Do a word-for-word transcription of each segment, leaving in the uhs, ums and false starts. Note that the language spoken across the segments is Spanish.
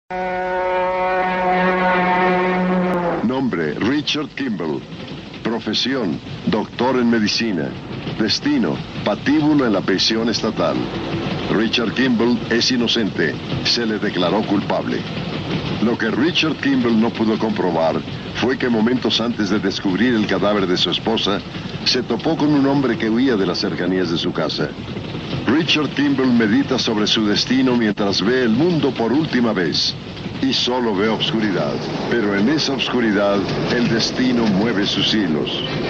Nombre: Richard Kimball. Profesión: doctor en medicina. Destino: patíbulo en la prisión estatal. Richard Kimball es inocente. Se le declaró culpable. Lo que Richard Kimball no pudo comprobar fue que momentos antes de descubrir el cadáver de su esposa, se topó con un hombre que huía de las cercanías de su casa. Richard Kimball medita sobre su destino mientras ve el mundo por última vez. Y solo ve oscuridad. Pero en esa oscuridad, el destino mueve sus hilos.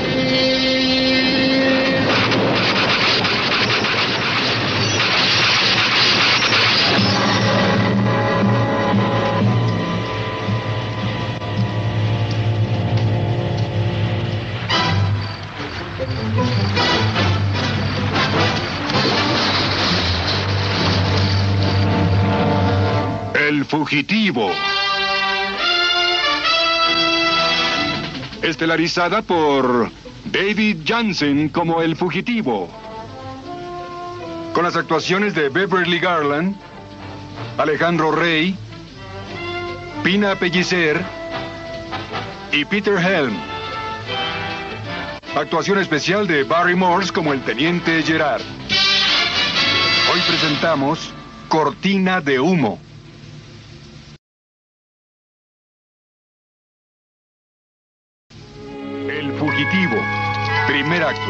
El fugitivo. Estelarizada por David Jansen como el fugitivo. Con las actuaciones de Beverly Garland, Alejandro Rey, Pina Pellicer y Peter Helm. Actuación especial de Barry Morse como el teniente Gerard. Hoy presentamos Cortina de Humo. El fugitivo. Primer acto.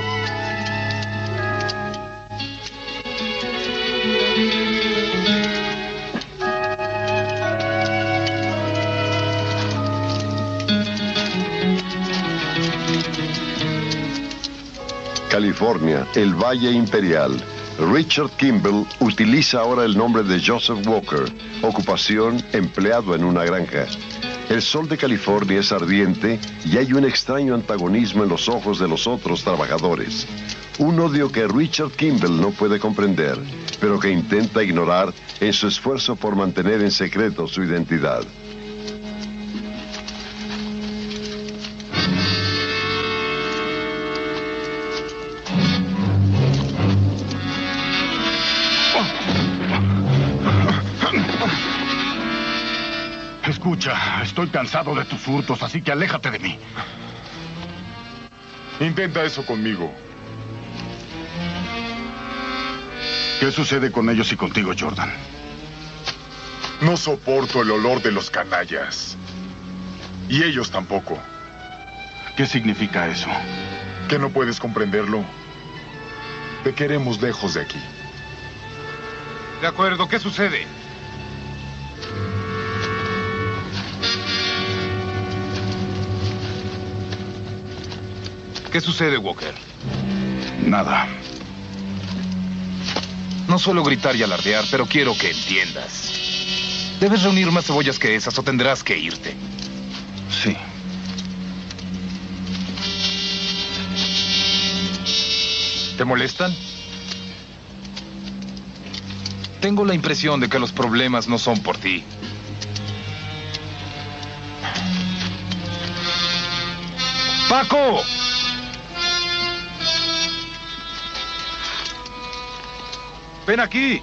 California, el Valle Imperial. Richard Kimball utiliza ahora el nombre de Joseph Walker, ocupación empleado en una granja. El sol de California es ardiente y hay un extraño antagonismo en los ojos de los otros trabajadores. Un odio que Richard Kimball no puede comprender, pero que intenta ignorar en su esfuerzo por mantener en secreto su identidad. Escucha, estoy cansado de tus hurtos, así que aléjate de mí. Intenta eso conmigo. ¿Qué sucede con ellos y contigo, Jordan? No soporto el olor de los canallas. Y ellos tampoco. ¿Qué significa eso? ¿Que no puedes comprenderlo? Te queremos lejos de aquí. De acuerdo, ¿qué sucede? ¿Qué sucede, Walker? Nada. No suelo gritar y alardear, pero quiero que entiendas. Debes reunir más cebollas que esas o tendrás que irte. Sí. ¿Te molestan? Tengo la impresión de que los problemas no son por ti. ¡Paco! ¡Ven aquí!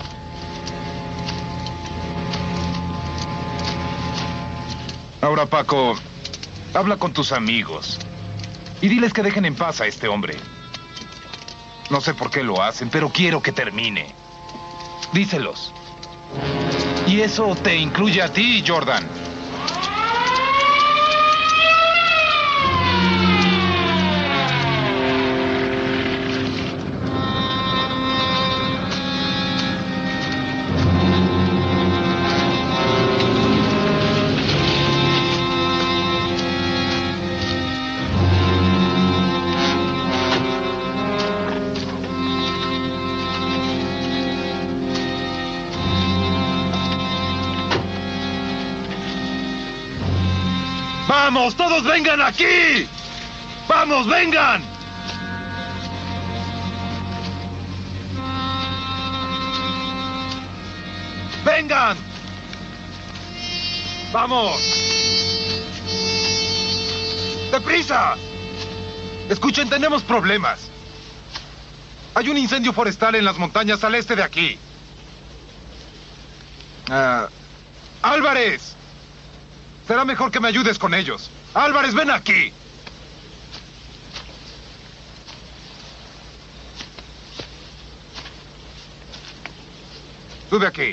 Ahora, Paco, habla con tus amigos y diles que dejen en paz a este hombre. No sé por qué lo hacen, pero quiero que termine. Díselos. Y eso te incluye a ti, Jordan. ¡Vamos, todos vengan aquí! ¡Vamos, vengan! ¡Vengan! ¡Vamos! ¡Deprisa! Escuchen, tenemos problemas. Hay un incendio forestal en las montañas al este de aquí. Ah, ¡Álvarez! Será mejor que me ayudes con ellos. ¡Álvarez, ven aquí! Sube aquí.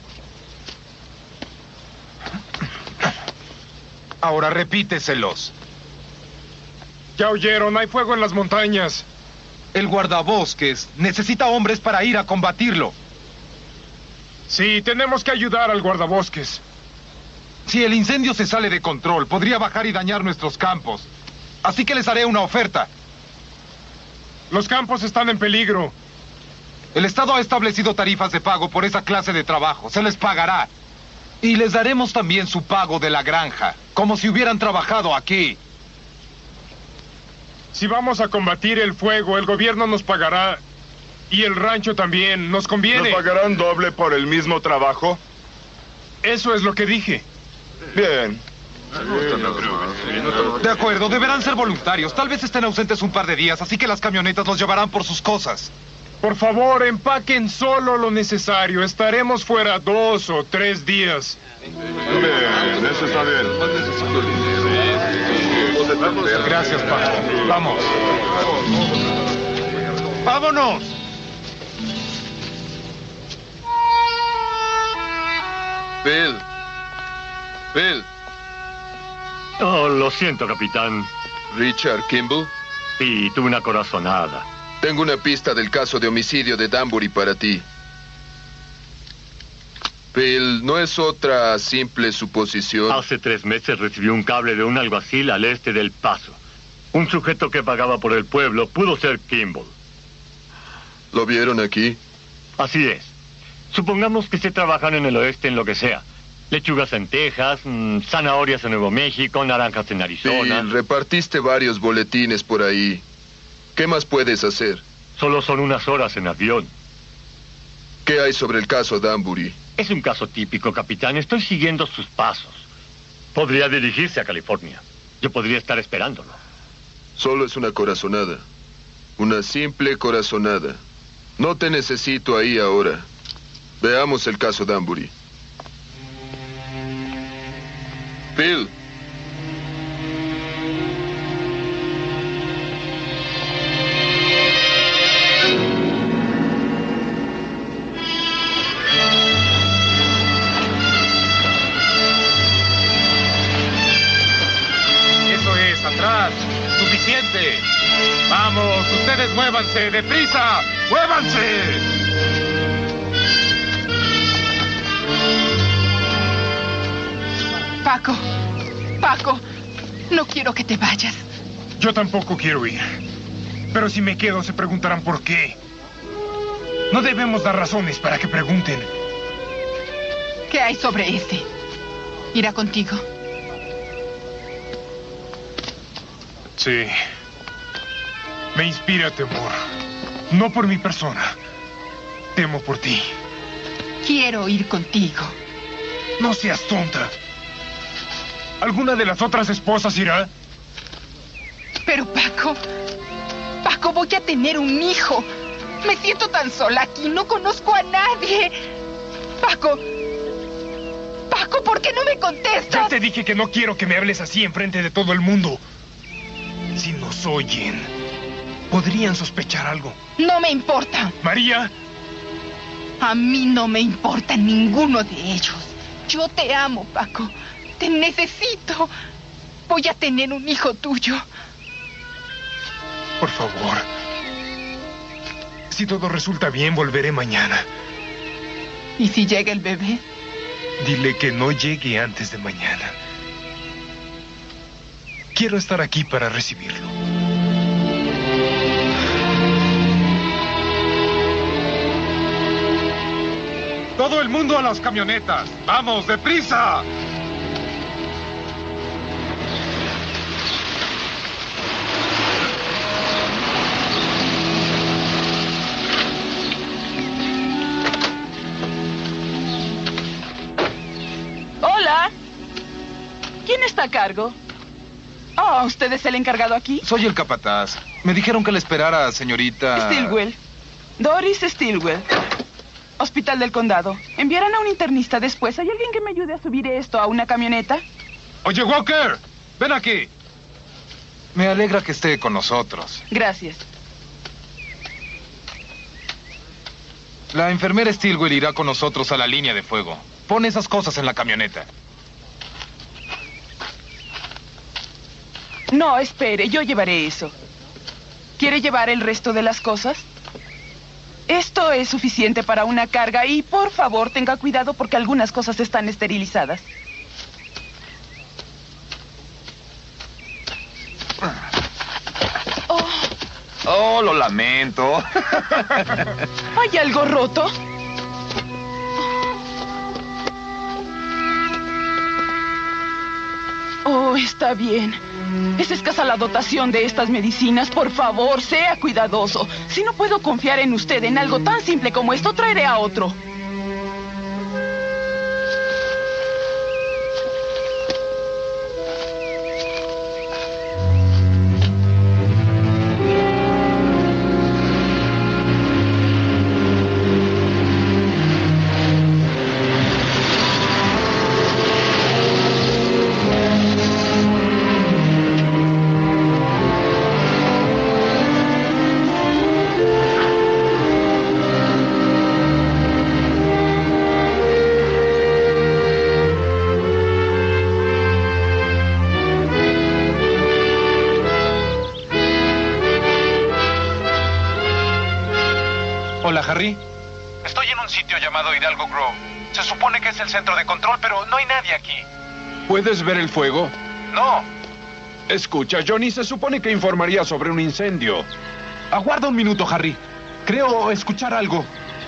Ahora repíteselos. Ya oyeron, hay fuego en las montañas. El guardabosques necesita hombres para ir a combatirlo. Sí, tenemos que ayudar al guardabosques. Si el incendio se sale de control, podría bajar y dañar nuestros campos. Así que les haré una oferta. Los campos están en peligro. El Estado ha establecido tarifas de pago por esa clase de trabajo. Se les pagará. Y les daremos también su pago de la granja, como si hubieran trabajado aquí. Si vamos a combatir el fuego, el gobierno nos pagará. Y el rancho también. Nos conviene. ¿Nos pagarán doble por el mismo trabajo? Eso es lo que dije. Bien. De acuerdo, deberán ser voluntarios. Tal vez estén ausentes un par de días, así que las camionetas los llevarán por sus cosas. Por favor, empaquen solo lo necesario. Estaremos fuera dos o tres días. Bien, eso está bien. Gracias, Paco. Vamos. ¡Vámonos! Bill. Bill. Oh, lo siento, capitán. Richard Kimball. Sí, tuve una corazonada. Tengo una pista del caso de homicidio de Danbury para ti. Bill, ¿no es otra simple suposición? Hace tres meses recibí un cable de un alguacil al este del Paso. Un sujeto que pagaba por el pueblo pudo ser Kimball. ¿Lo vieron aquí? Así es. Supongamos que se trabajan en el oeste en lo que sea. Lechugas en Texas, mmm, zanahorias en Nuevo México, naranjas en Arizona. Bill, repartiste varios boletines por ahí. ¿Qué más puedes hacer? Solo son unas horas en avión. ¿Qué hay sobre el caso Danbury? Es un caso típico, capitán. Estoy siguiendo sus pasos. Podría dirigirse a California. Yo podría estar esperándolo. Solo es una corazonada. Una simple corazonada. No te necesito ahí ahora. Veamos el caso Danbury. Bill. Atrás. Suficiente. Vamos, ustedes muévanse, deprisa. ¡Muévanse! Paco. Paco. No quiero que te vayas. Yo tampoco quiero ir. Pero si me quedo, se preguntarán por qué. No debemos dar razones para que pregunten. ¿Qué hay sobre este? ¿Irá contigo? Sí. Me inspira temor. No por mi persona. Temo por ti. Quiero ir contigo. No seas tonta. ¿Alguna de las otras esposas irá? Pero Paco... Paco, voy a tener un hijo. Me siento tan sola aquí. No conozco a nadie. Paco... Paco, ¿por qué no me contestas? Ya te dije que no quiero que me hables así enfrente de todo el mundo. Si nos oyen, podrían sospechar algo. No me importa. María. A mí no me importa ninguno de ellos. Yo te amo, Paco. Te necesito. Voy a tener un hijo tuyo. Por favor. Si todo resulta bien, volveré mañana. ¿Y si llega el bebé? Dile que no llegue antes de mañana. Quiero estar aquí para recibirlo. ¡Todo el mundo a las camionetas! ¡Vamos, deprisa! Hola. ¿Quién está a cargo? Oh, ¿usted es el encargado aquí? Soy el capataz. Me dijeron que le esperara, señorita... Stilwell. Doris Stilwell. Hospital del Condado. ¿Enviarán a un internista después? ¿Hay alguien que me ayude a subir esto a una camioneta? Oye, Walker, ven aquí. Me alegra que esté con nosotros. Gracias. La enfermera Stilwell irá con nosotros a la línea de fuego. Pon esas cosas en la camioneta. No, espere, yo llevaré eso. ¿Quiere llevar el resto de las cosas? Esto es suficiente para una carga y, por favor, tenga cuidado porque algunas cosas están esterilizadas. Oh, oh lo lamento. ¿Hay algo roto? Oh, está bien. Es escasa la dotación de estas medicinas. Por favor, sea cuidadoso. Si no puedo confiar en usted en algo tan simple como esto, traeré a otro. Hola, Harry. Estoy en un sitio llamado Hidalgo Grove. Se supone que es el centro de control, pero no hay nadie aquí. ¿Puedes ver el fuego? No. Escucha, Johnny, se supone que informaría sobre un incendio. Aguarda un minuto, Harry. Creo escuchar algo.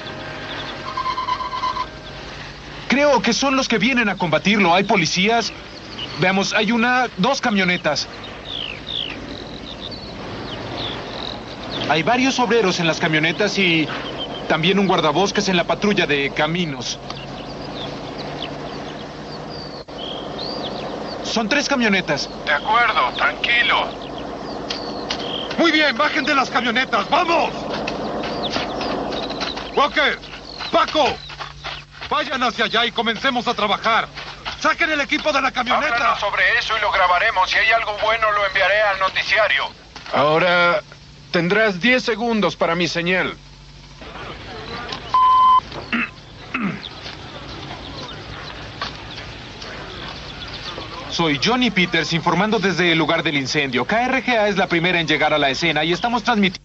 Creo que son los que vienen a combatirlo. ¿Hay policías? Veamos, hay una... dos camionetas. Hay varios obreros en las camionetas y también un guardabosques en la patrulla de caminos. Son tres camionetas. De acuerdo, tranquilo. Muy bien, bajen de las camionetas, ¡vamos! Walker, Paco, vayan hacia allá y comencemos a trabajar. ¡Saquen el equipo de la camioneta! Háblanos sobre eso y lo grabaremos. Si hay algo bueno, lo enviaré al noticiario. Ahora... tendrás diez segundos para mi señal. Soy Johnny Peters, informando desde el lugar del incendio. K R G A es la primera en llegar a la escena y estamos transmitiendo...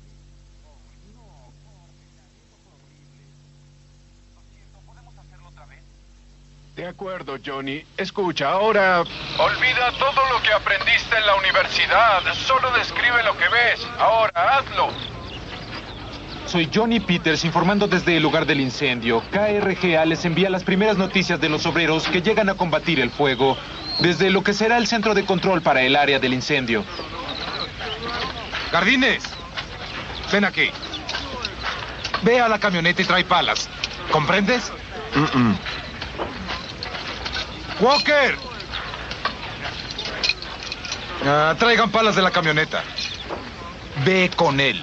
De acuerdo, Johnny. Escucha, ahora... Olvida todo lo que aprendiste en la universidad. Solo describe lo que ves. Ahora, hazlo. Soy Johnny Peters, informando desde el lugar del incendio. K R G A les envía las primeras noticias de los obreros que llegan a combatir el fuego desde lo que será el centro de control para el área del incendio. Jardines, ven aquí. Ve a la camioneta y trae palas. ¿Comprendes? Mm-mm. Walker. Ah, traigan palas de la camioneta. Ve con él.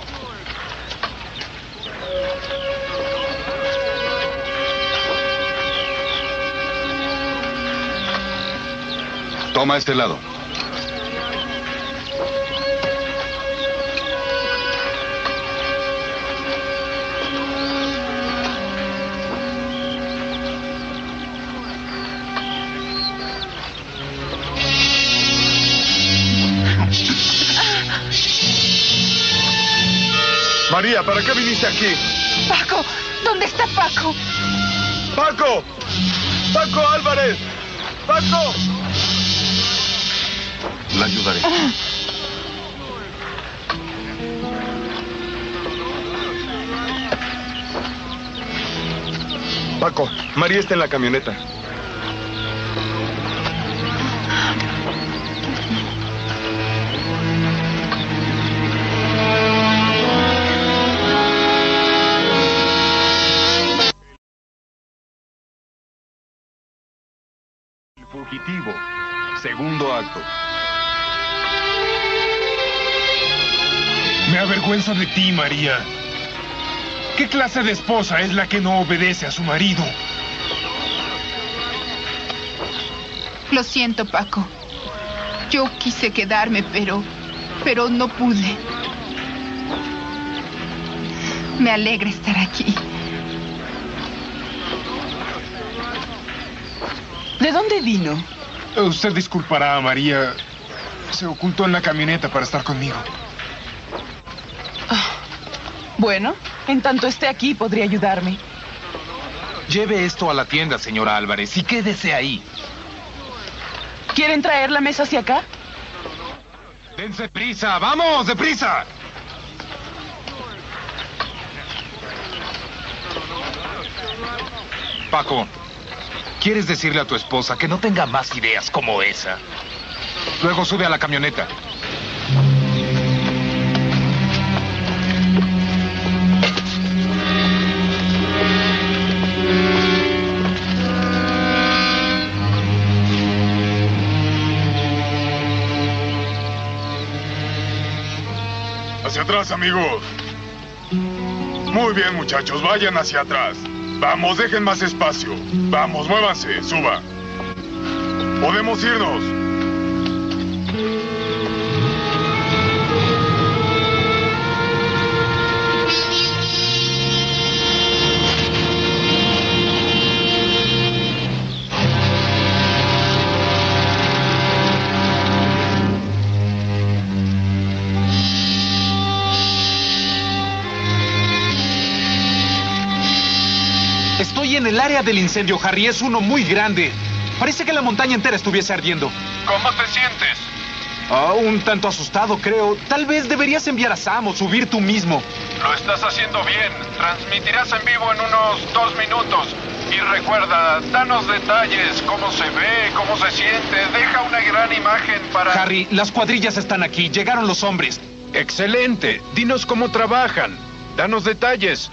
Toma este lado. María, ¿para qué viniste aquí? Paco, ¿dónde está Paco? ¡Paco! ¡Paco Álvarez! ¡Paco! La ayudaré. Paco, María está en la camioneta. Fugitivo. Segundo acto. Me avergüenzo de ti, María. ¿Qué clase de esposa es la que no obedece a su marido? Lo siento, Paco. Yo quise quedarme, pero... pero no pude. Me alegra estar aquí. ¿De dónde vino? Usted disculpará, María. Se ocultó en la camioneta para estar conmigo. Ah, bueno, en tanto esté aquí podría ayudarme. Lleve esto a la tienda, señora Álvarez, y quédese ahí. ¿Quieren traer la mesa hacia acá? ¡Dense prisa! ¡Vamos, deprisa! Paco, ¿quieres decirle a tu esposa que no tenga más ideas como esa? Luego sube a la camioneta. Hacia atrás, amigos. Muy bien, muchachos, vayan hacia atrás. Vamos, dejen más espacio. Vamos, muévanse, suba. Podemos irnos. Estoy en el área del incendio, Harry. Es uno muy grande. Parece que la montaña entera estuviese ardiendo. ¿Cómo te sientes? Ah, un tanto asustado, creo. Tal vez deberías enviar a Sam o subir tú mismo. Lo estás haciendo bien. Transmitirás en vivo en unos dos minutos. Y recuerda, danos detalles, cómo se ve, cómo se siente. Deja una gran imagen para... Harry, las cuadrillas están aquí. Llegaron los hombres. Excelente. Dinos cómo trabajan. Danos detalles.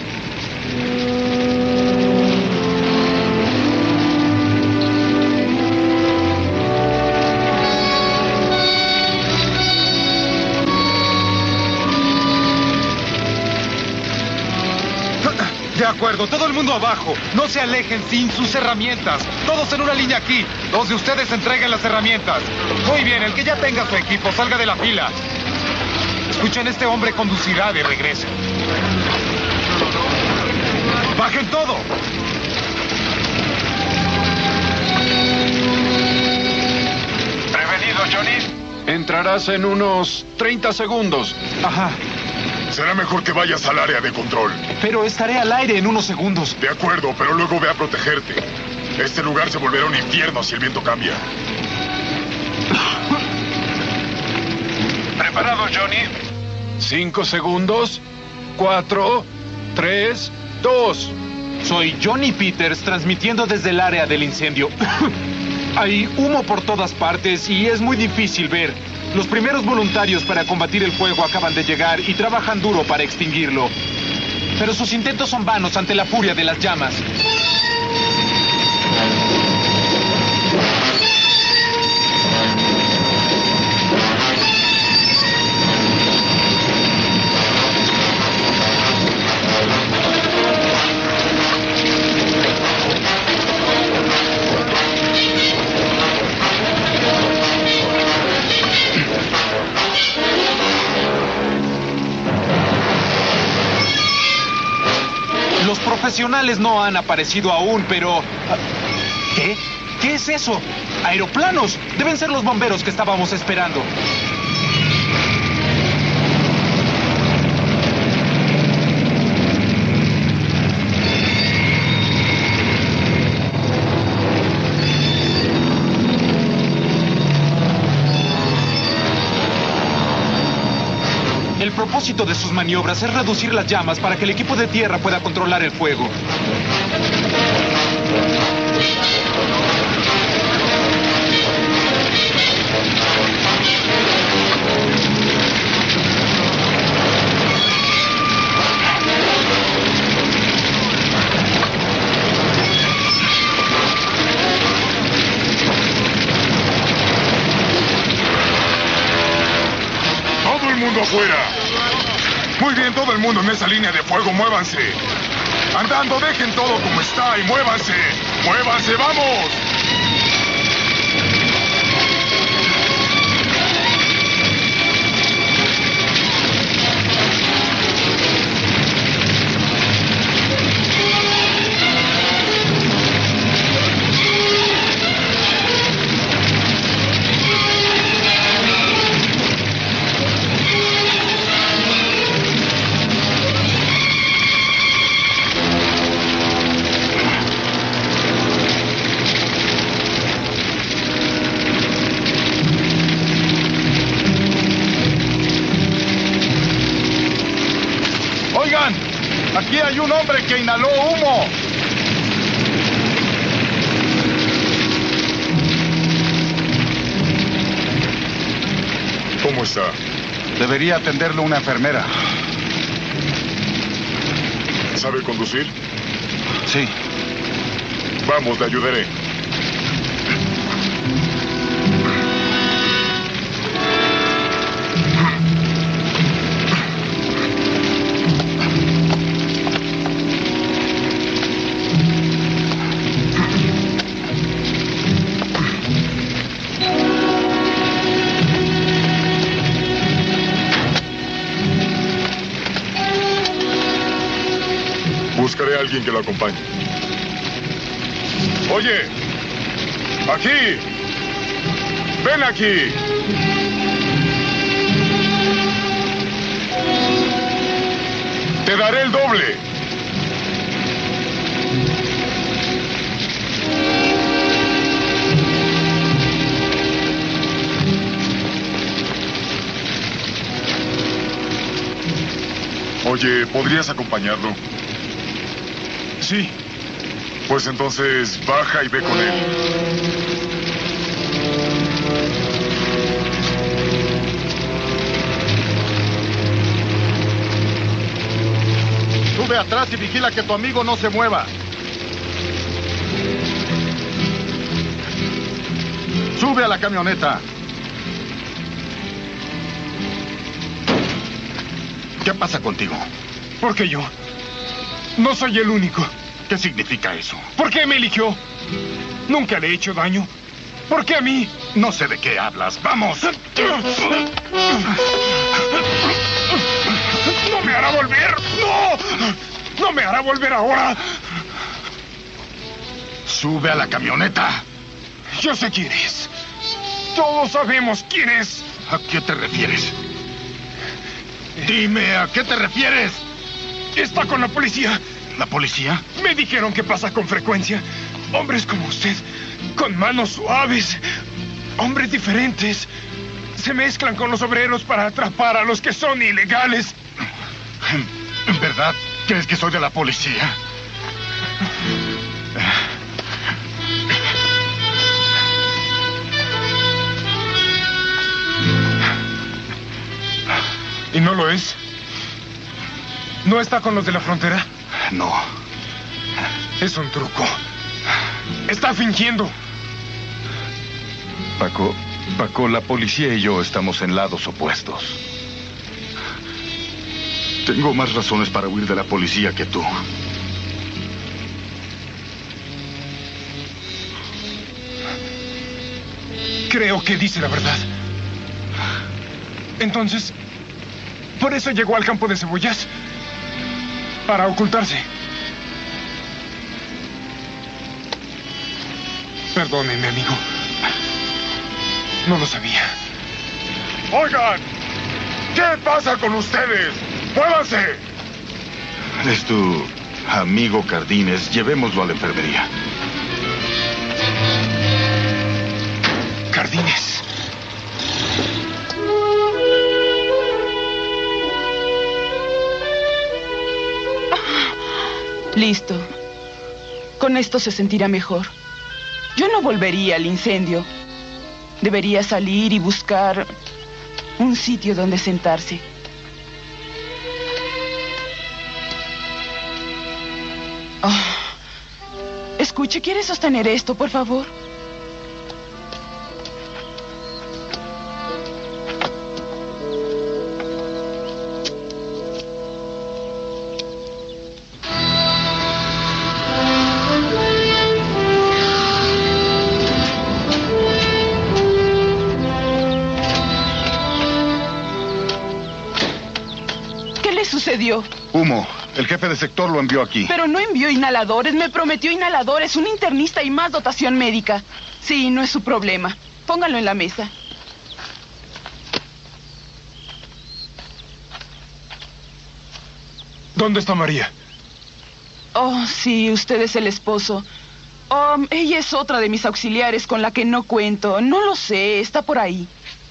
De acuerdo, todo el mundo abajo. No se alejen sin sus herramientas. Todos en una línea aquí. Dos de ustedes entreguen las herramientas. Muy bien, el que ya tenga su equipo, salga de la fila. Escuchen, este hombre conducirá de regreso. ¡Bajen todo! Prevenido, Johnny. Entrarás en unos treinta segundos. Ajá. Será mejor que vayas al área de control. Pero estaré al aire en unos segundos. De acuerdo, pero luego ve a protegerte. Este lugar se volverá un infierno si el viento cambia. ¿Preparado, Johnny? Cinco segundos. Cuatro, tres, dos. Soy Johnny Peters, transmitiendo desde el área del incendio. Hay humo por todas partes y es muy difícil ver. Los primeros voluntarios para combatir el fuego acaban de llegar y trabajan duro para extinguirlo. Pero sus intentos son vanos ante la furia de las llamas. Los profesionales no han aparecido aún, pero... ¿Qué? ¿Qué es eso? ¡Aeroplanos! Deben ser los bomberos que estábamos esperando. El propósito de sus maniobras es reducir las llamas para que el equipo de tierra pueda controlar el fuego. ¡Todo el mundo afuera! Muy bien, todo el mundo en esa línea de fuego, muévanse. Andando, dejen todo como está y muévanse. Muévanse, vamos. Aquí hay un hombre que inhaló humo. ¿Cómo está? Debería atenderlo una enfermera. ¿Sabe conducir? Sí. Vamos, le ayudaré. Buscaré a alguien que lo acompañe. Oye, aquí. Ven aquí. Te daré el doble. Oye, ¿podrías acompañarlo? Sí. Pues entonces baja y ve con él. Sube atrás y vigila que tu amigo no se mueva. Sube a la camioneta. ¿Qué pasa contigo? ¿Por qué yo? No soy el único. ¿Qué significa eso? ¿Por qué me eligió? Nunca le he hecho daño. ¿Por qué a mí? No sé de qué hablas. ¡Vamos! ¡No me hará volver! ¡No! ¡No me hará volver ahora! Sube a la camioneta. Yo sé quién es. Todos sabemos quién es. ¿A qué te refieres? Dime, ¿a qué te refieres? Está con la policía. ¿La policía? Me dijeron que pasa con frecuencia. Hombres como usted, con manos suaves. Hombres diferentes. Se mezclan con los obreros para atrapar a los que son ilegales. ¿En verdad crees que soy de la policía? ¿Y no lo es? ¿No está con los de la frontera? No. Es un truco. Está fingiendo. Paco, Paco, la policía y yo estamos en lados opuestos. Tengo más razones para huir de la policía que tú. Creo que dice la verdad. Entonces, ¿por eso llegó al campo de cebollas? Para ocultarse. Perdónenme, amigo. No lo sabía. Oigan, ¿qué pasa con ustedes? ¡Muévanse! Es tu amigo Cardines. Llevémoslo a la enfermería. Cardines. Listo. Con esto se sentirá mejor. Yo no volvería al incendio. Debería salir y buscar un sitio donde sentarse. Oh. Escuche, ¿quiere sostener esto, por favor? sucedió? Humo. El jefe de sector lo envió aquí. Pero no envió inhaladores, me prometió inhaladores, un internista y más dotación médica. Sí, no es su problema. Pónganlo en la mesa. ¿Dónde está María? Oh, sí, usted es el esposo. Oh, ella es otra de mis auxiliares con la que no cuento. No lo sé, está por ahí.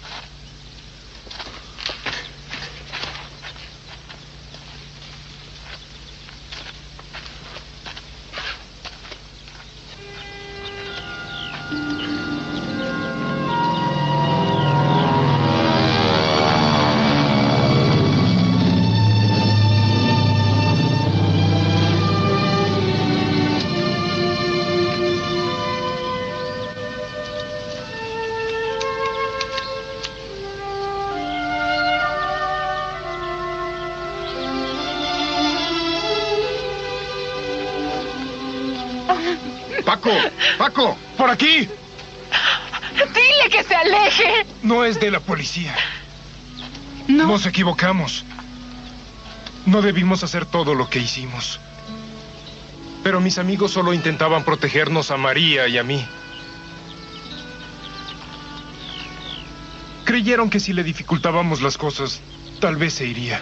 ¡Paco! ¡Paco! ¡Por aquí! ¡Dile que se aleje! No es de la policía. No. Nos equivocamos. No debimos hacer todo lo que hicimos. Pero mis amigos solo intentaban protegernos a María y a mí. Creyeron que si le dificultábamos las cosas, tal vez se iría.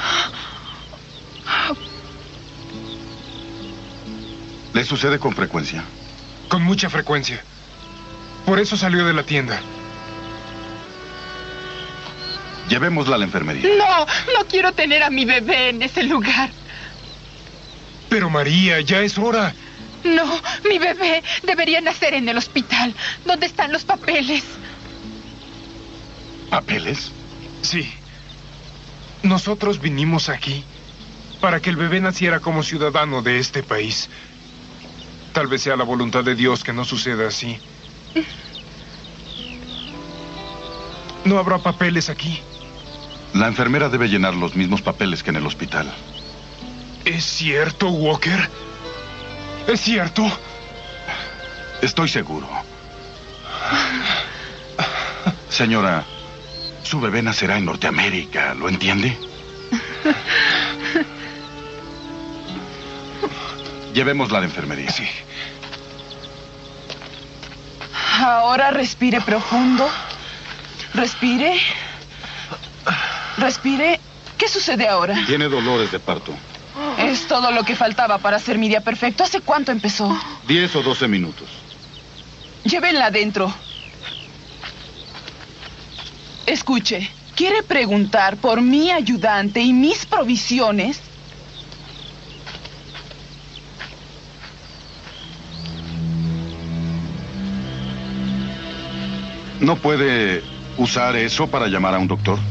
¿Le sucede con frecuencia? Con mucha frecuencia. Por eso salió de la tienda. Llevémosla a la enfermería. No, no quiero tener a mi bebé en ese lugar. Pero María, ya es hora. No, mi bebé debería nacer en el hospital. ¿Dónde están los papeles? ¿Papeles? Sí. Nosotros vinimos aquí para que el bebé naciera como ciudadano de este país. Tal vez sea la voluntad de Dios que no suceda así. No habrá papeles aquí. La enfermera debe llenar los mismos papeles que en el hospital. ¿Es cierto, Walker? ¿Es cierto? Estoy seguro. Señora, su bebé nacerá en Norteamérica, ¿lo entiende? Llevémosla a la enfermería. Sí. Ahora respire profundo. Respire. Respire. ¿Qué sucede ahora? Tiene dolores de parto. Es todo lo que faltaba para hacer mi día perfecto. ¿Hace cuánto empezó? Diez o doce minutos. Llévenla adentro. Escuche, ¿quiere preguntar por mi ayudante y mis provisiones? ¿No puede usar eso para llamar a un doctor?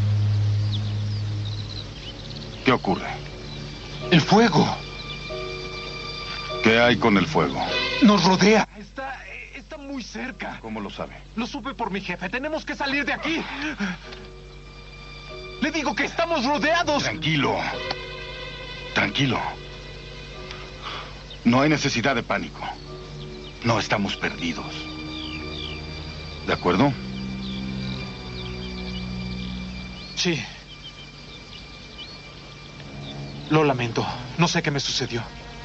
¿Qué ocurre? El fuego. ¿Qué hay con el fuego? Nos rodea. Está, está muy cerca. ¿Cómo lo sabe? Lo supe por mi jefe. Tenemos que salir de aquí. Le digo que estamos rodeados. Tranquilo. Tranquilo. No hay necesidad de pánico. No estamos perdidos. ¿De acuerdo? Sí. Lo lamento. No sé qué me sucedió.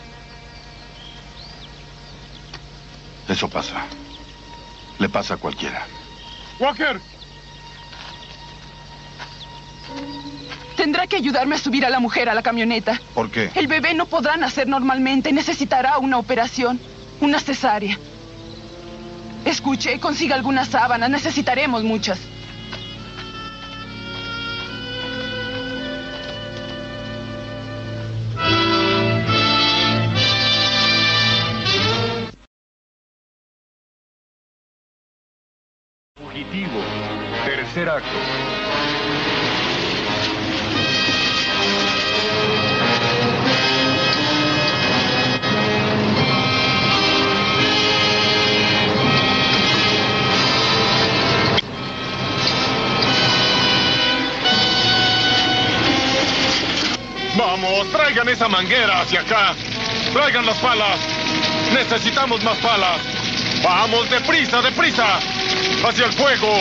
Eso pasa. Le pasa a cualquiera. ¡Walker! Tendrá que ayudarme a subir a la mujer a la camioneta. ¿Por qué? El bebé no podrá nacer normalmente. Necesitará una operación. Una cesárea. Escuche, consiga algunas sábanas. Necesitaremos muchas. Fugitivo. Tercer acto. Vamos, traigan esa manguera hacia acá. Traigan las palas. Necesitamos más palas. Vamos, deprisa, deprisa. Hacia el fuego.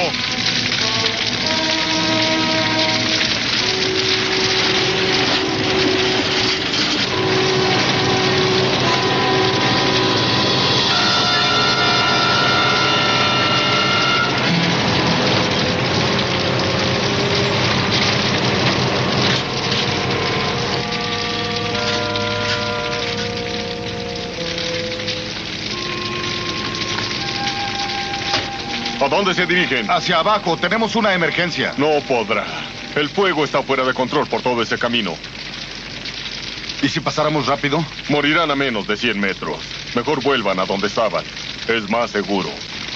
¿A dónde se dirigen? Hacia abajo, tenemos una emergencia. No podrá. El fuego está fuera de control por todo ese camino. ¿Y si pasáramos rápido? Morirán a menos de cien metros. Mejor vuelvan a donde estaban. Es más seguro.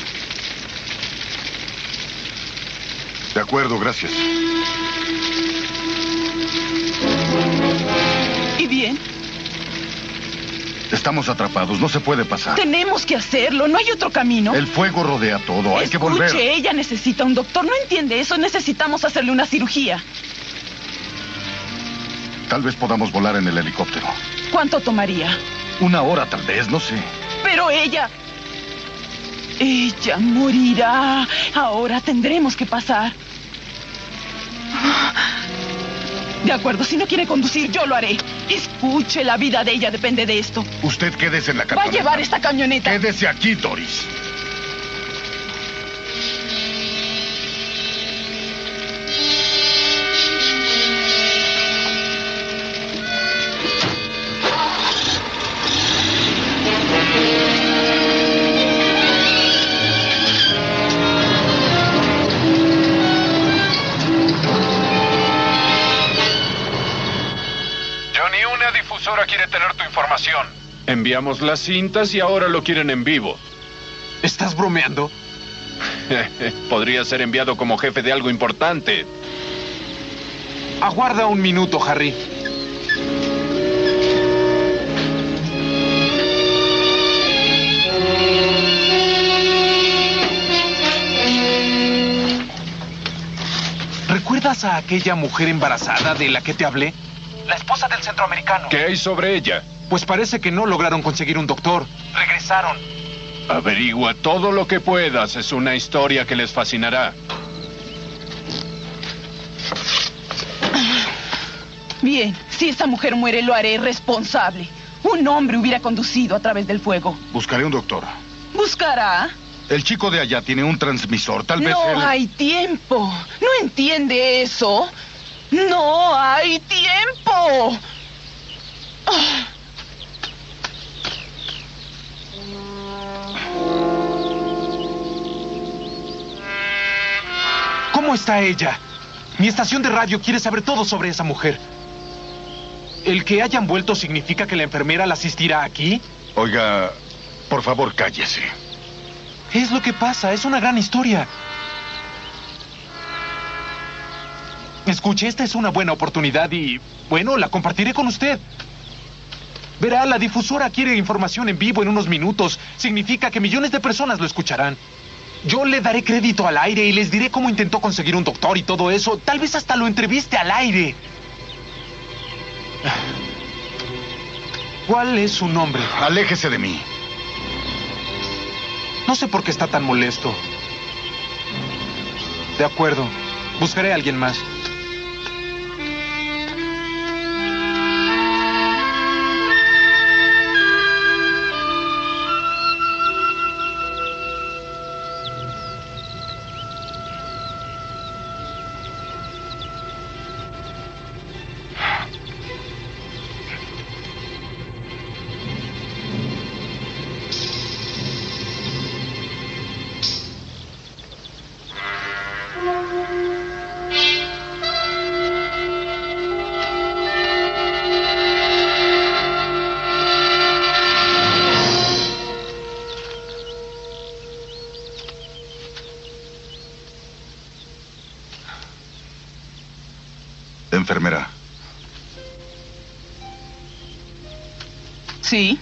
De acuerdo, gracias. ¿Y bien? Estamos atrapados, no se puede pasar. Tenemos que hacerlo, no hay otro camino. El fuego rodea todo, hay que volver. Escuche, ella necesita un doctor, no entiende eso, necesitamos hacerle una cirugía. Tal vez podamos volar en el helicóptero. ¿Cuánto tomaría? Una hora tal vez, no sé. Pero ella... Ella morirá. Ahora tendremos que pasar. De acuerdo, si no quiere conducir, yo lo haré. Escuche, la vida de ella depende de esto. Usted quédese en la Va a camioneta. llevar esta camioneta. Quédese aquí, Doris. Johnny, una difusora quiere tener tu información. Enviamos las cintas y ahora lo quieren en vivo. ¿Estás bromeando? Podría ser enviado como jefe de algo importante. Aguarda un minuto, Harry. ¿Recuerdas a aquella mujer embarazada de la que te hablé? La esposa del centroamericano. ¿Qué hay sobre ella? Pues parece que no lograron conseguir un doctor. Regresaron. Averigua todo lo que puedas. Es una historia que les fascinará. Bien, si esa mujer muere, lo haré responsable. Un hombre hubiera conducido a través del fuego. Buscaré un doctor. ¿Buscará? El chico de allá tiene un transmisor, tal vez No él... hay tiempo. ¿No entiende eso? ¡No hay tiempo! Ah. ¿Cómo está ella? Mi estación de radio quiere saber todo sobre esa mujer. ¿El que hayan vuelto significa que la enfermera la asistirá aquí? Oiga, por favor, cállese. Es lo que pasa, es una gran historia. Escuche, esta es una buena oportunidad y, bueno, la compartiré con usted. Verá, la difusora quiere información en vivo en unos minutos. Significa que millones de personas lo escucharán. Yo le daré crédito al aire y les diré cómo intentó conseguir un doctor y todo eso. Tal vez hasta lo entreviste al aire. ¿Cuál es su nombre? Aléjese de mí. No sé por qué está tan molesto. De acuerdo. Buscaré a alguien más. Enfermera. Sí.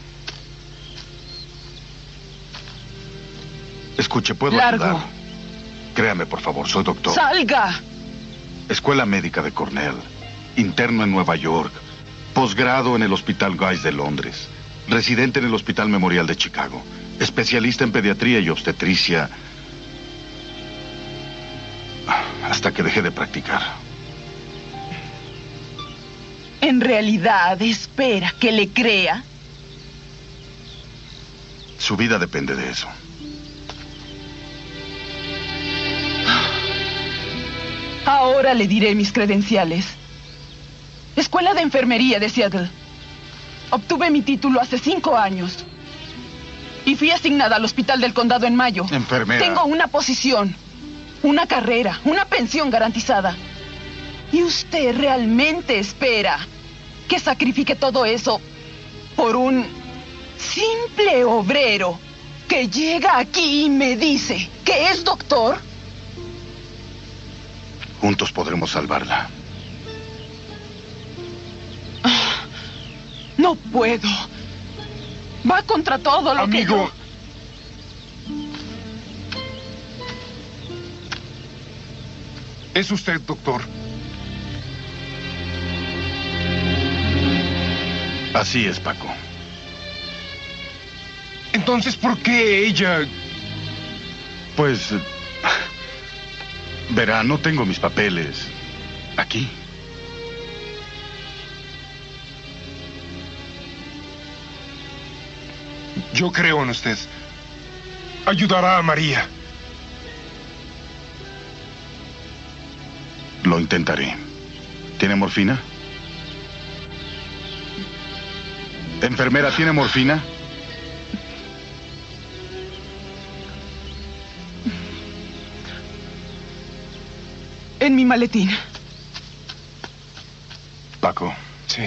Escuche, ¿puedo Largo. ayudar? Créame, por favor, soy doctor. ¡Salga! Escuela Médica de Cornell. Interno en Nueva York. Posgrado en el Hospital Guy's de Londres. Residente en el Hospital Memorial de Chicago. Especialista en pediatría y obstetricia. Hasta que dejé de practicar. ¿En realidad espera que le crea? Su vida depende de eso. Ahora le diré mis credenciales. Escuela de Enfermería de Seattle. Obtuve mi título hace cinco años. Y fui asignada al hospital del condado en mayo. Enfermera. Tengo una posición, una carrera, una pensión garantizada. ¿Y usted realmente espera que sacrifique todo eso por un simple obrero que llega aquí y me dice que es doctor? Juntos podremos salvarla. No puedo. Va contra todo lo Amigo. que yo... ¿Es usted doctor? Así es, Paco. Entonces, ¿por qué ella...? Pues... Verá, no tengo mis papeles aquí. Yo creo en usted. Ayudará a María. Lo intentaré. ¿Tiene morfina? Enfermera, ¿tiene morfina? En mi maletín. Paco. Sí.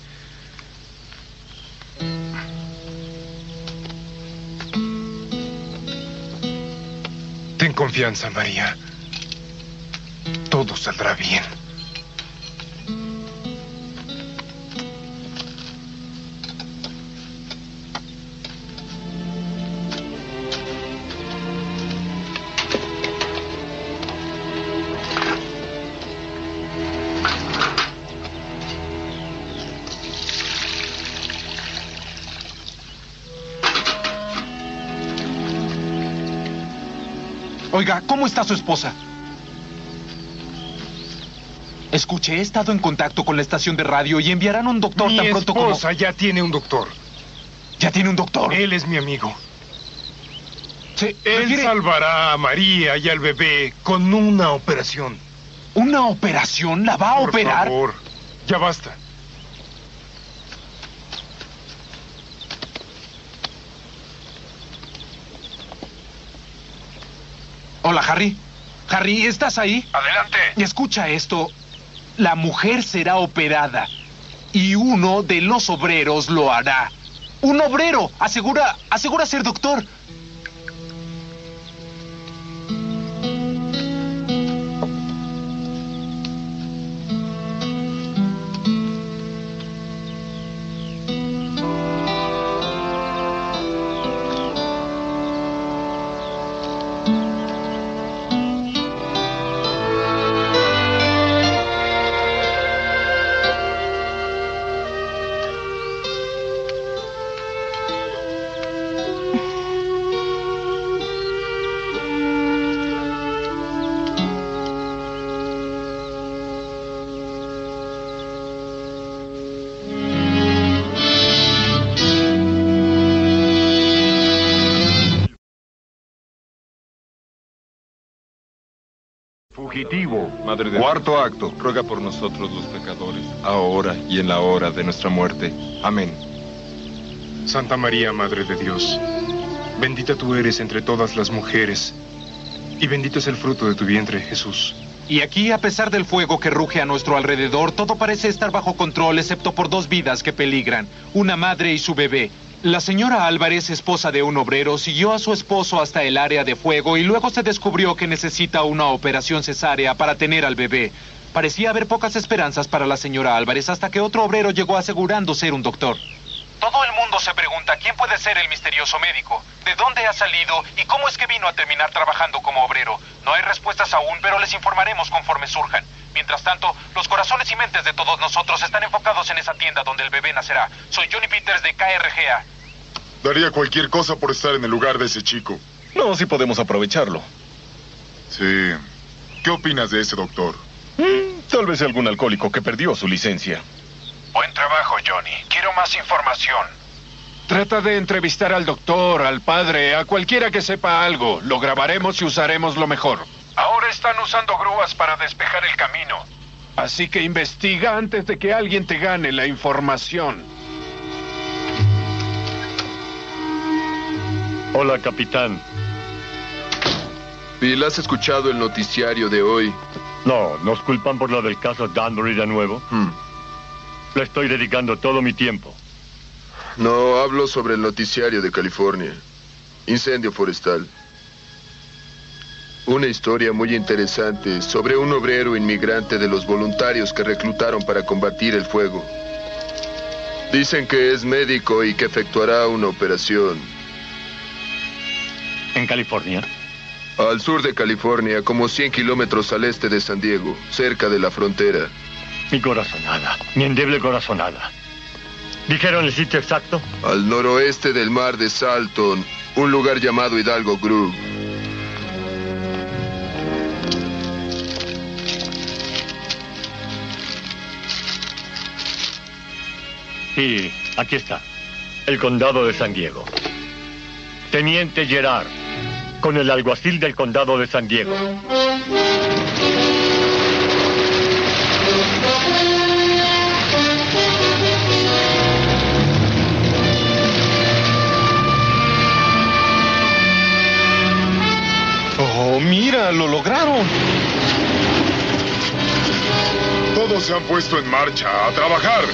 Ten confianza, María. Todo saldrá bien. Oiga, ¿cómo está su esposa? Escuche, he estado en contacto con la estación de radio y enviarán un doctor Mi tan pronto como... esposa ya tiene un doctor. ¿Ya tiene un doctor? Él es mi amigo. ¿Se Él refiere- salvará a María y al bebé con una operación. ¿Una operación? ¿La va a Por operar? favor, ya basta. Hola, Harry. Harry, ¿estás ahí? Adelante. Escucha esto. La mujer será operada y uno de los obreros lo hará. Un obrero. Asegura, asegura ser doctor. Fugitivo, Madre de Cuarto acto. Ruega por nosotros los pecadores, ahora y en la hora de nuestra muerte. Amén. Santa María, Madre de Dios, bendita tú eres entre todas las mujeres, y bendito es el fruto de tu vientre, Jesús. Y aquí, a pesar del fuego que ruge a nuestro alrededor, todo parece estar bajo control, excepto por dos vidas que peligran, una madre y su bebé. La señora Álvarez, esposa de un obrero, siguió a su esposo hasta el área de fuego y luego se descubrió que necesita una operación cesárea para tener al bebé. Parecía haber pocas esperanzas para la señora Álvarez hasta que otro obrero llegó asegurando ser un doctor. Todo el mundo se pregunta quién puede ser el misterioso médico, de dónde ha salido y cómo es que vino a terminar trabajando como obrero. No hay respuestas aún, pero les informaremos conforme surjan. Mientras tanto, los corazones y mentes de todos nosotros están enfocados en esa tienda donde el bebé nacerá. Soy Johnny Peters de K R G A. Daría cualquier cosa por estar en el lugar de ese chico. No, si podemos aprovecharlo. Sí. ¿Qué opinas de ese doctor? Mm, tal vez algún alcohólico que perdió su licencia. Buen trabajo, Johnny. Quiero más información. Trata de entrevistar al doctor, al padre, a cualquiera que sepa algo. Lo grabaremos y usaremos lo mejor. Ahora están usando grúas para despejar el camino. Así que investiga antes de que alguien te gane la información. Hola, capitán. Bill, ¿has escuchado el noticiario de hoy? No, ¿nos culpan por lo del caso Danbury de nuevo? Hmm. Le estoy dedicando todo mi tiempo. No, hablo sobre el noticiario de California. Incendio forestal. Una historia muy interesante sobre un obrero inmigrante de los voluntarios que reclutaron para combatir el fuego. Dicen que es médico y que efectuará una operación. ¿En California? Al sur de California, como cien kilómetros al este de San Diego, cerca de la frontera. Mi corazonada, mi endeble corazonada. ¿Dijeron el sitio exacto? Al noroeste del mar de Salton, un lugar llamado Hidalgo Grove. Sí, aquí está. El condado de San Diego. Teniente Gerard, con el alguacil del condado de San Diego. Oh, mira, lo lograron. Todos se han puesto en marcha. ¡A trabajar!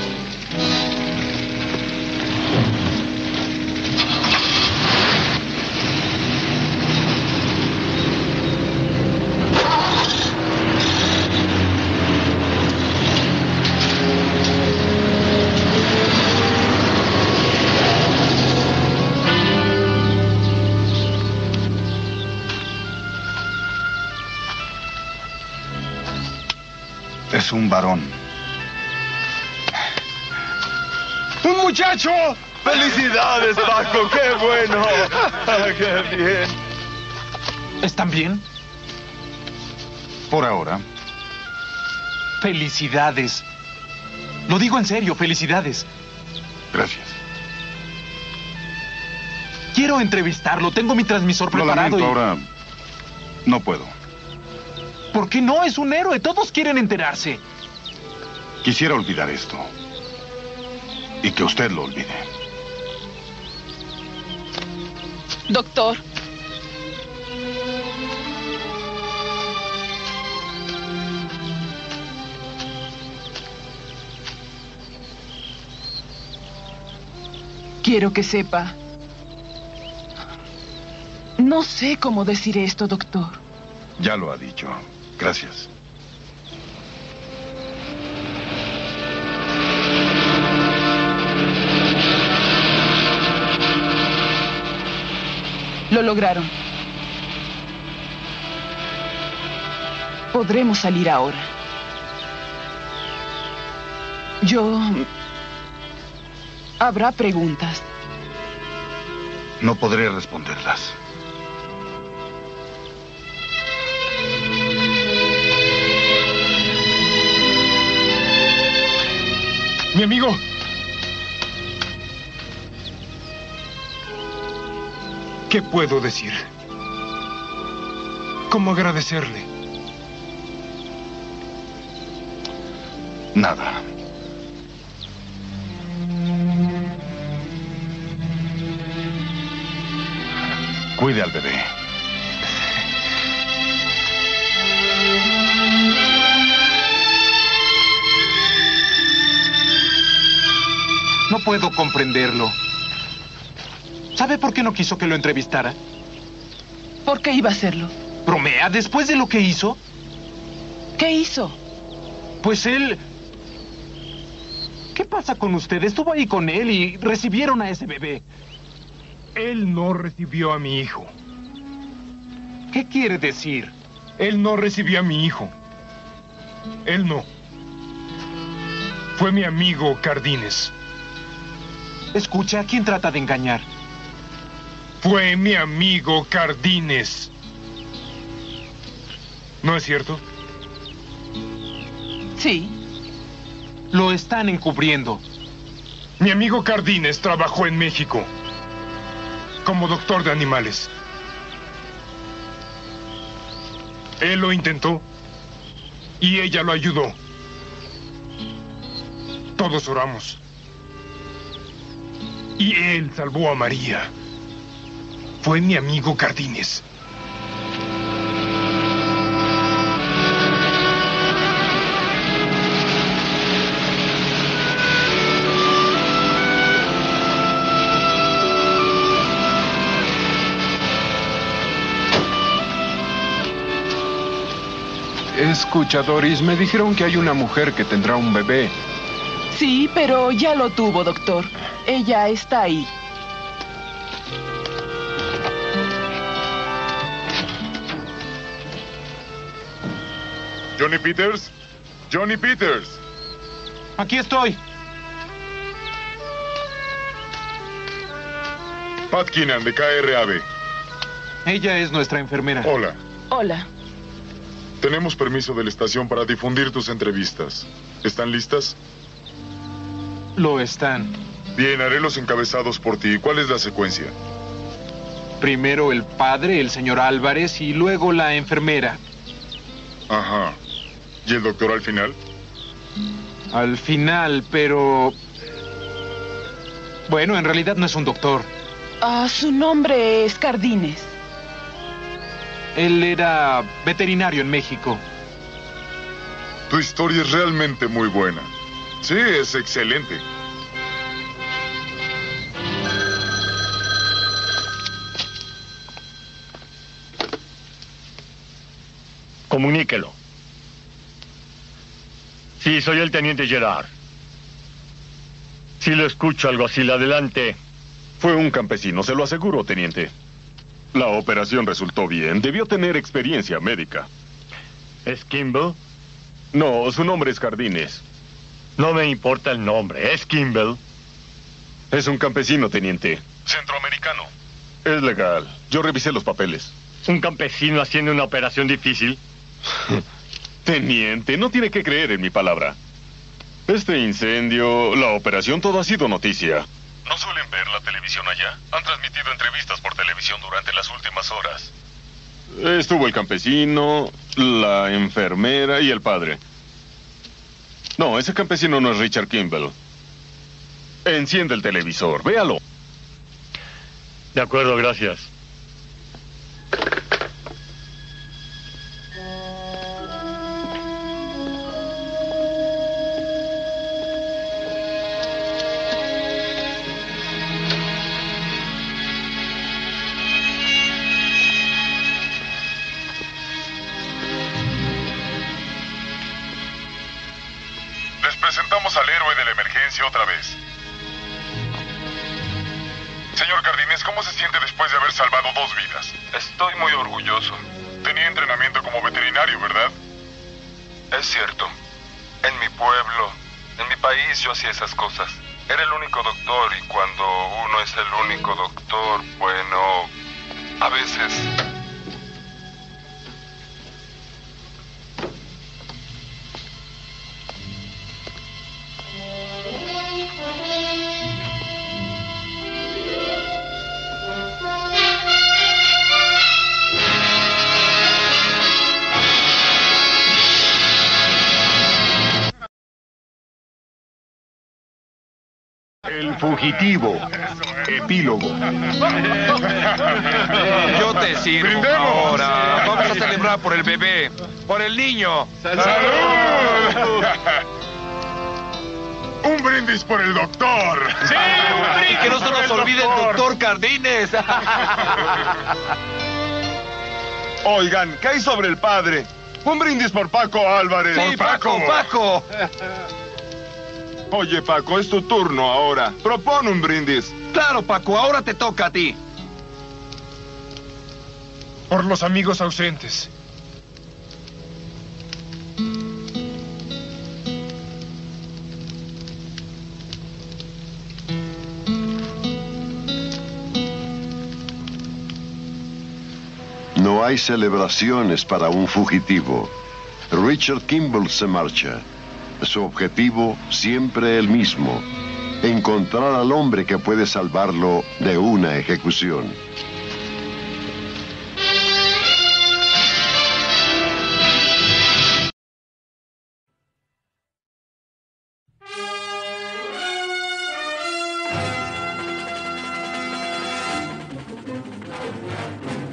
Es un varón. ¡Un muchacho! ¡Felicidades, Paco! ¡Qué bueno! ¡Qué bien! ¿Están bien? Por ahora. Felicidades. Lo digo en serio, felicidades. Gracias. Quiero entrevistarlo. Tengo mi transmisor Lo preparado. lamento, y... ahora no puedo. ¿Por qué no? Es un héroe. Todos quieren enterarse. Quisiera olvidar esto. Y que usted lo olvide. Doctor. Quiero que sepa. No sé cómo decir esto, doctor. Ya lo ha dicho. Gracias. Lo lograron. Podremos salir ahora. Yo... Habrá preguntas. No podré responderlas. Mi amigo. ¿Qué puedo decir? ¿Cómo agradecerle? Nada. Cuide al bebé. No puedo comprenderlo. ¿Sabe por qué no quiso que lo entrevistara? ¿Por qué iba a hacerlo? ¿Bromea después de lo que hizo? ¿Qué hizo? Pues él... ¿Qué pasa con usted? Estuvo ahí con él y recibieron a ese bebé. Él no recibió a mi hijo. ¿Qué quiere decir? Él no recibió a mi hijo. Él no. Fue mi amigo Cardines. Escucha, ¿a quién trata de engañar? Fue mi amigo Cardines. ¿No es cierto? Sí. Lo están encubriendo. Mi amigo Cardines trabajó en México como doctor de animales. Él lo intentó y ella lo ayudó. Todos oramos. Y él salvó a María. Fue mi amigo Cardines. Escucha, Doris, me dijeron que hay una mujer que tendrá un bebé. Sí, pero ya lo tuvo, doctor. Ella está ahí. Johnny Peters. Johnny Peters. Aquí estoy. Pat Keenan, de K R A B. Ella es nuestra enfermera. Hola. Hola. Tenemos permiso de la estación para difundir tus entrevistas. ¿Están listas? Lo están. Bien, haré los encabezados por ti. ¿Cuál es la secuencia? Primero el padre, el señor Álvarez, y luego la enfermera. Ajá. ¿Y el doctor al final? Al final, pero... Bueno, en realidad no es un doctor. Ah, su nombre es Cardines. Él era veterinario en México. Tu historia es realmente muy buena. Sí, es excelente. Comuníquelo. Sí, soy el teniente Gerard. Sí, lo escucho, alguacil, adelante. Fue un campesino, se lo aseguro, teniente. La operación resultó bien. Debió tener experiencia médica. ¿Es Kimball? No, su nombre es Cardines. No me importa el nombre, es Kimball. Es un campesino, teniente. Centroamericano. Es legal. Yo revisé los papeles. ¿Un campesino haciendo una operación difícil? Teniente, no tiene que creer en mi palabra. Este incendio, la operación, todo ha sido noticia. ¿No suelen ver la televisión allá? Han transmitido entrevistas por televisión durante las últimas horas. Estuvo el campesino, la enfermera y el padre. No, ese campesino no es Richard Kimball. Enciende el televisor, véalo. De acuerdo, gracias. Presentamos al héroe de la emergencia otra vez. Señor Cardines, ¿cómo se siente después de haber salvado dos vidas? Estoy muy orgulloso. Tenía entrenamiento como veterinario, ¿verdad? Es cierto. En mi pueblo, en mi país, yo hacía esas cosas. Era el único doctor y cuando uno es el único doctor, bueno, a veces... El fugitivo. Epílogo. Yo te sirvo. ¡Brindemos! Ahora vamos a celebrar por el bebé, por el niño. ¡Salud! ¡Un brindis por el doctor! ¡Sí! ¡Un brindis! ¡Que no se nos olvide el doctor Cardines! Oigan, ¿qué hay sobre el padre? Un brindis por Paco Álvarez. ¡Sí, Paco, Paco! Oye, Paco, es tu turno ahora. Propone un brindis. Claro, Paco, ahora te toca a ti. Por los amigos ausentes. No hay celebraciones para un fugitivo. Richard Kimball se marcha. Su objetivo siempre el mismo: encontrar al hombre que puede salvarlo de una ejecución. Kimball.